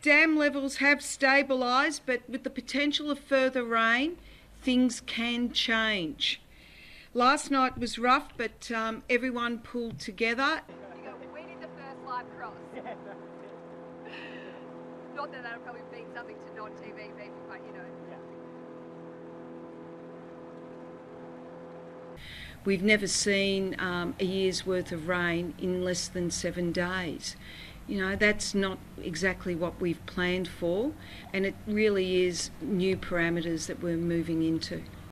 Dam levels have stabilised, but with the potential of further rain, things can change. Last night was rough, but everyone pulled together. We did the first live cross. Not that that'll probably mean something to non-TV people, but you know. We've never seen a year's worth of rain in less than 7 days. You know, that's not exactly what we've planned for, and it really is new parameters that we're moving into.